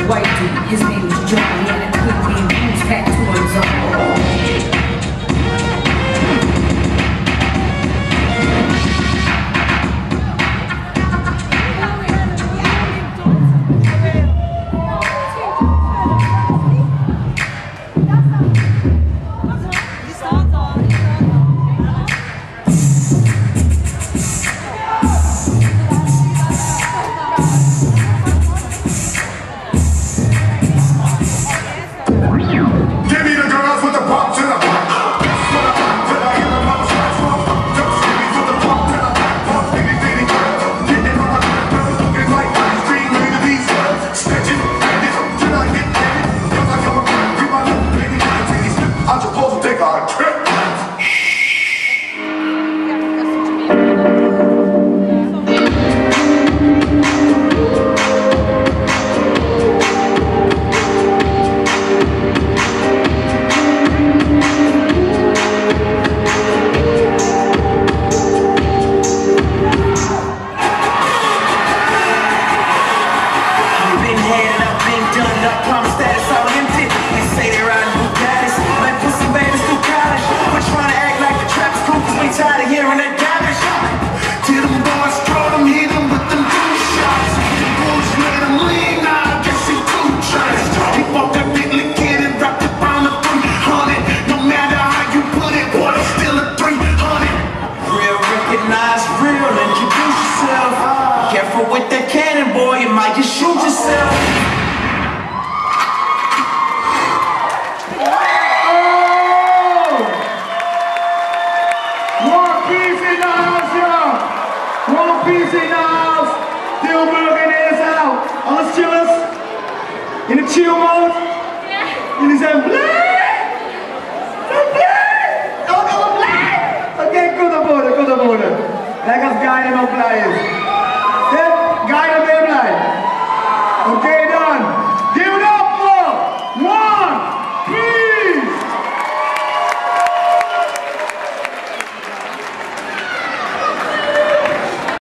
white dude. His name was John. He had a twin name. He was tattooed on his arm. With that cannon, boy, you might just shoot yourself. Oh! One Peace in the house, y'all. One Peace in the house. Tilburg in is out. Alles chillers? In de chill mode? Jullie zijn blij? Zijn blij? Allemaal blij? Oké, kom naar boven, kom naar boven. Kijk als Guy er ook blij is.